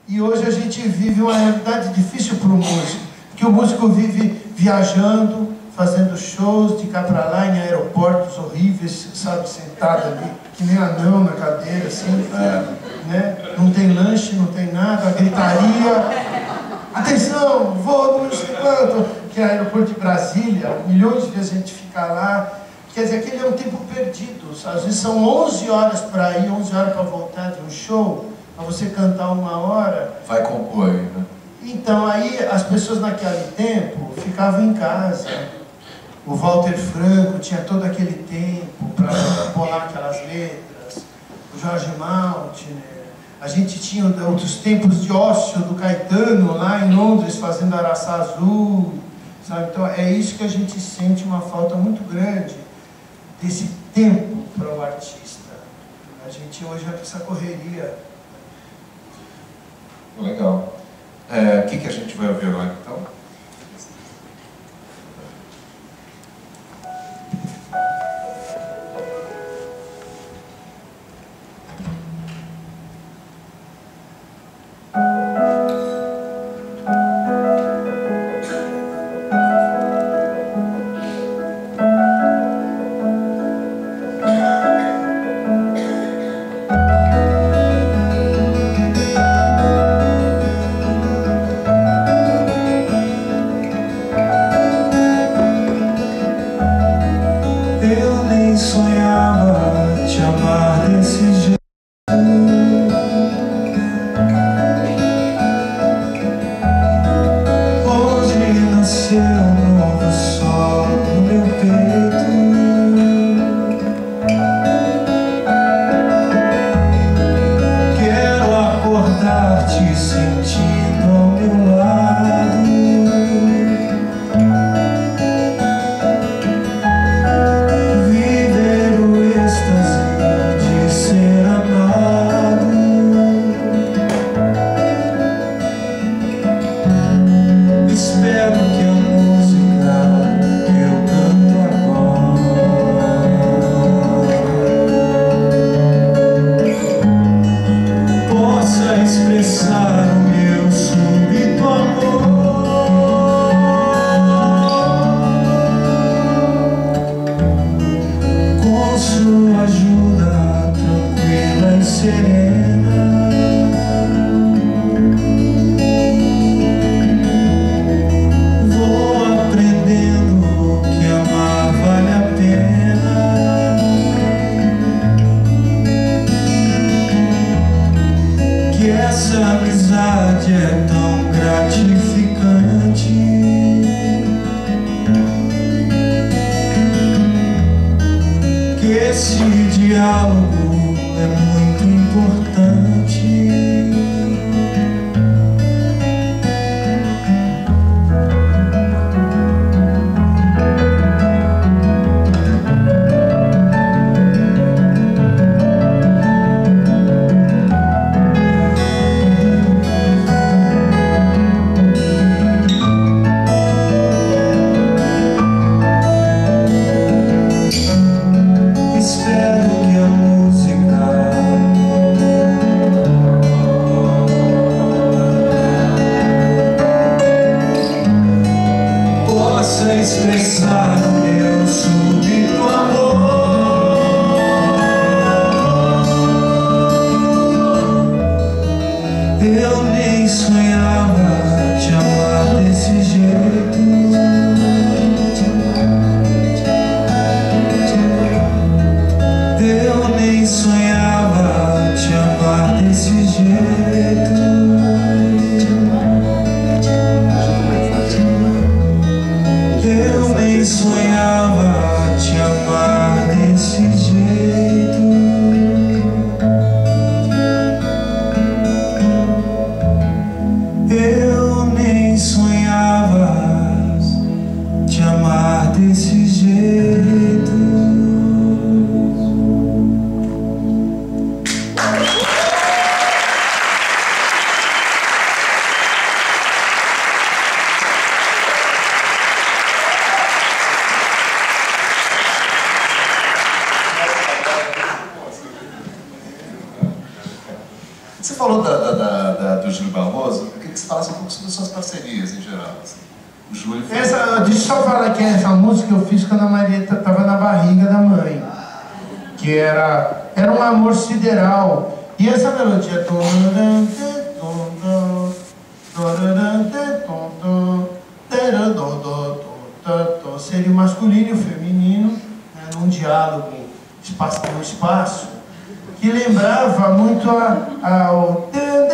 E hoje a gente vive uma realidade difícil para o músico, porque o músico vive viajando, fazendo shows de cá para lá, em aeroportos horríveis, sabe, sentado ali, que nem anão na cadeira, assim, né? Não tem lanche, não tem nada, a gritaria. Atenção, vou no quanto, que é o aeroporto de Brasília, milhões de vezes a gente fica lá. Quer dizer, aquele é um tempo perdido. Às vezes são 11 horas para ir, 11 horas para voltar de um show, para você cantar 1 hora. Vai compor aí, né? Então, aí as pessoas naquele tempo ficavam em casa. O Walter Franco tinha todo aquele tempo para bolar aquelas letras. O Jorge Maltner. A gente tinha outros tempos de ócio do Caetano lá em Londres fazendo Araçá Azul, sabe? Então é isso que a gente sente uma falta muito grande desse tempo para o artista. A gente hoje é essa correria. Legal. O que a gente vai ouvir agora então? do Júlio Barroso, eu queria que você falasse um pouco sobre suas parcerias em geral. Assim. O Júlio fez... Deixa eu só falar que essa música eu fiz quando a Marieta estava na barriga da mãe. Que era um amor sideral. E essa melodia... seria o masculino e o feminino, né, num diálogo no espaço, que lembrava muito ao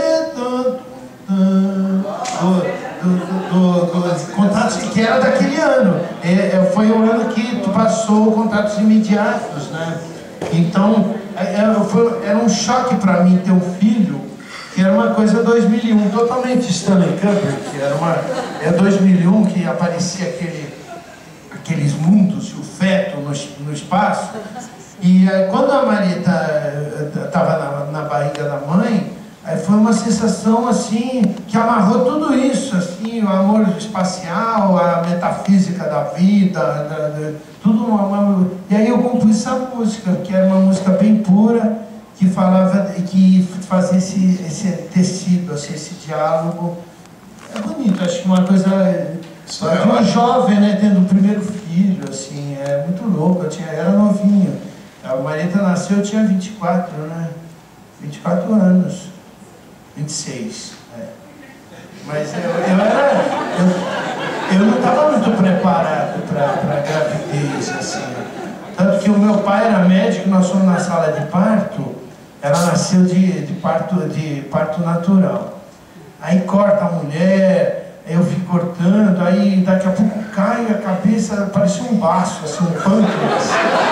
Contatos, que era daquele ano. Foi o ano que passou Contatos Imediatos, né? Então, era um choque para mim ter um filho, que era uma coisa 2001, totalmente Stanley Kubrick, é 2001 que aparecia aqueles mundos e o feto no espaço. E quando a Marieta estava na barriga da mãe, foi uma sensação assim que amarrou tudo isso, assim, o amor espacial, a metafísica da vida, tudo. E aí eu compus essa música, que era uma música bem pura, que falava, que fazia esse tecido, assim, esse diálogo. É bonito, acho que uma coisa de um jovem, né, tendo o primeiro filho, assim, é muito louco. Era novinho. A Marieta nasceu, eu tinha 24, né? 24 anos. 26. Mas eu não estava muito preparado para gravidez, assim. Tanto que o meu pai era médico, nós fomos na sala de parto, ela nasceu de parto natural. Aí corta a mulher, eu fico cortando, aí daqui a pouco cai a cabeça, parecia um baço, assim, um pâncreas.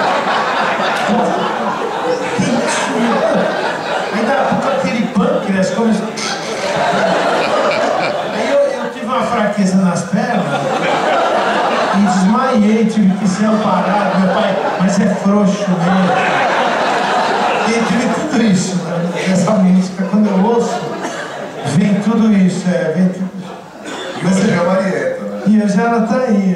Que isso? Aí daqui a pouco aquele pâncreas começou... Aí eu tive uma fraqueza nas pernas e desmaiei, tive que ser amparado. Meu pai, mas é frouxo mesmo. E tive tudo isso, né? Essa música, quando eu ouço, vem tudo isso, vem tudo. E você é a Marieta, né? E hoje ela tá aí,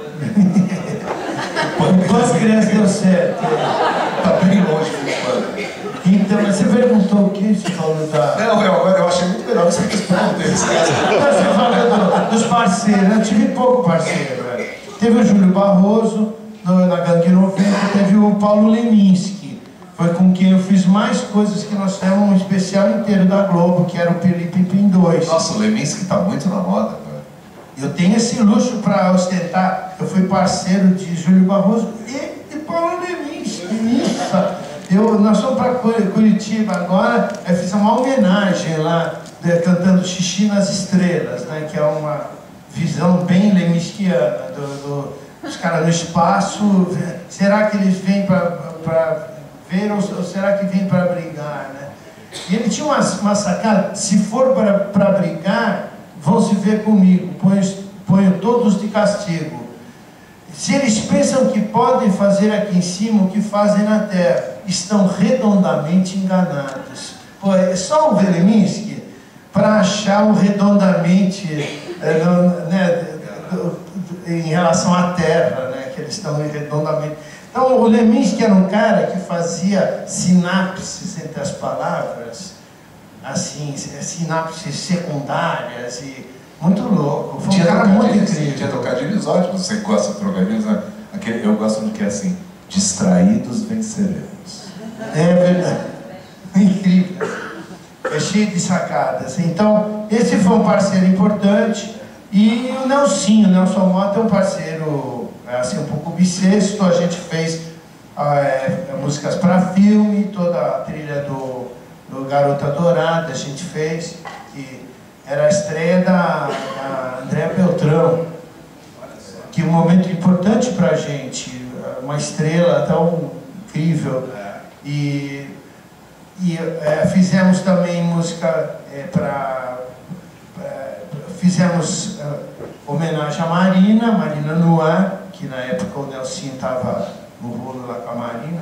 O pâncreas deu certo. Tá bem longe do pâncreas. Então, você perguntou o que você falou da... Não, eu achei muito melhor você responder. Você falou dos parceiros, eu tive pouco parceiro. Teve o Júlio Barroso, na Gangue 90, teve o Paulo Leminski. Foi com quem eu fiz mais coisas, que nós temos um especial inteiro da Globo, que era o Piripipim 2. Nossa, o Leminski tá muito na moda, cara. Eu tenho esse luxo para ostentar. Eu fui parceiro de Júlio Barroso e de Paulo Leminski. Nós fomos para Curitiba agora, fiz uma homenagem lá, cantando Xixi nas Estrelas, né, que é uma visão bem leminskiana dos caras no espaço. Será que eles vêm para ver ou será que vêm para brigar, né? E ele tinha uma sacada: se for para brigar, vão se ver comigo, ponho todos de castigo. Se eles pensam que podem fazer aqui em cima o que fazem na terra, estão redondamente enganados. Pô, é só o Leminski para achar o redondamente, né, em relação à terra, né, que eles estão redondamente. Então, o Leminski era um cara que fazia sinapses entre as palavras, assim, sinapses secundárias e... Muito louco, foi um cara muito incrível. Tinha trocadilhos ótimos, você gosta de trocadilhos, né? Eu gosto de que é assim, distraídos venceremos. É verdade, incrível, é cheio de sacadas. Então, esse foi um parceiro importante. E o Nelson Mota é um parceiro, assim, um pouco bissexto. A gente fez músicas para filme, toda a trilha do Garota Dourada a gente fez, que era a estreia da Andréa Beltrão, que é um momento importante para a gente, uma estrela tão incrível. E fizemos também música fizemos homenagem à Marina Noir, que na época o Nelsinho estava no rolo lá com a Marina.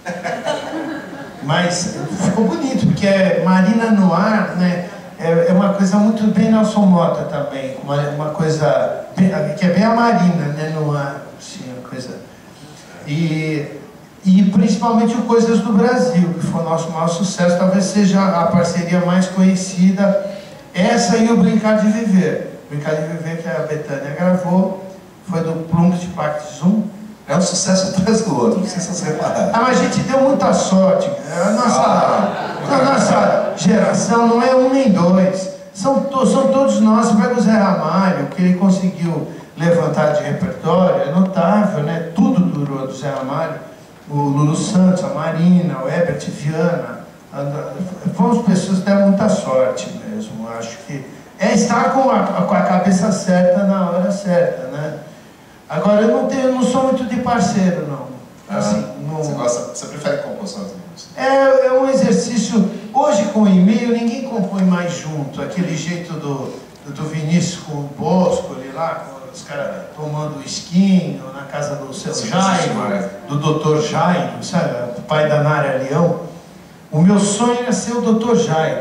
Mas ficou bonito, porque Marina Noir, né? É uma coisa muito bem Nelson Mota também, uma coisa bem, que é bem a Marina, né, no ar, assim, uma coisa. E E principalmente o Coisas do Brasil, que foi o nosso maior sucesso, talvez seja a parceria mais conhecida, essa e o Brincar de Viver. Brincar de Viver, que a Bethânia gravou, foi do Plum de Pacto Zoom. É um sucesso atrás do outro, não sei se vocês repararam. Ah, mas a gente deu muita sorte. A nossa geração não é um nem dois. São todos nós. Você pega o Zé Ramalho, que ele conseguiu levantar de repertório, é notável, né? Tudo durou do Zé Ramalho. O Lulu Santos, a Marina, o Herbert Viana. Fomos pessoas que deram muita sorte mesmo. Acho que é estar com a cabeça certa na hora certa, né? Agora, eu não sou muito de parceiro, não. Assim, não... Você prefere compor sozinho? É um exercício... Hoje, com o e-mail, ninguém compõe mais junto. Aquele jeito do Vinícius com o Bosco, ali lá, com os caras tomando esquinho, na casa do seu Jairo, do Dr. Jairo, sabe? O pai da Nária Leão. O meu sonho era ser o Dr. Jairo.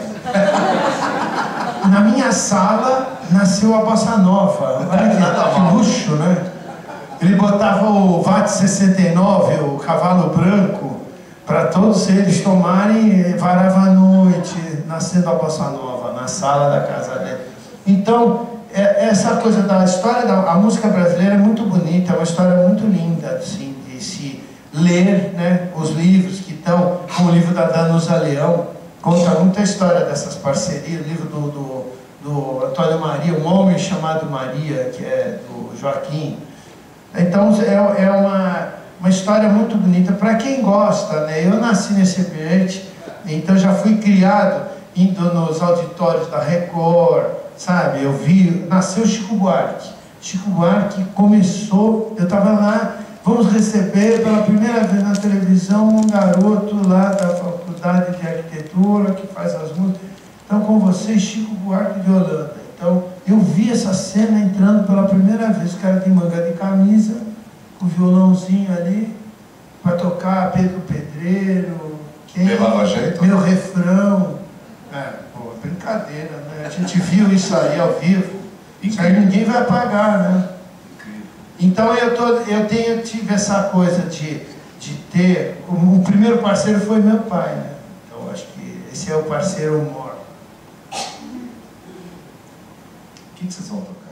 Na minha sala, nasceu a Bossa Nova. Olha que luxo, né? Ele botava o VAT 69, o cavalo branco, para todos eles tomarem, e varava à noite, nascendo a Bossa Nova, na sala da casa dele. Então, essa coisa da história a música brasileira é muito bonita, é uma história muito linda, assim, de se ler, né, os livros que estão, como o livro da Danusa Leão, conta muita história dessas parcerias, o livro do Antônio Maria, Um Homem Chamado Maria, que é do Joaquim. Então, é uma história muito bonita para quem gosta, né? Eu nasci nesse ambiente, então já fui criado indo nos auditórios da Record, sabe? Eu vi, nasceu Chico Buarque. Chico Buarque começou, eu estava lá, vamos receber pela primeira vez na televisão um garoto lá da Faculdade de Arquitetura que faz as músicas. Então, com vocês, Chico Buarque de Holanda. Então, eu vi essa cena entrando pela primeira vez, o cara de manga de camisa, com o violãozinho ali, para tocar Pedro Pedreiro, Levava jeito? Meu Refrão. Brincadeira, né? A gente viu isso aí ao vivo, isso aí ninguém vai apagar, né? Então eu tive essa coisa de ter, o primeiro parceiro foi meu pai, né? Então acho que esse é o parceiro maior. O que vocês vão tocar?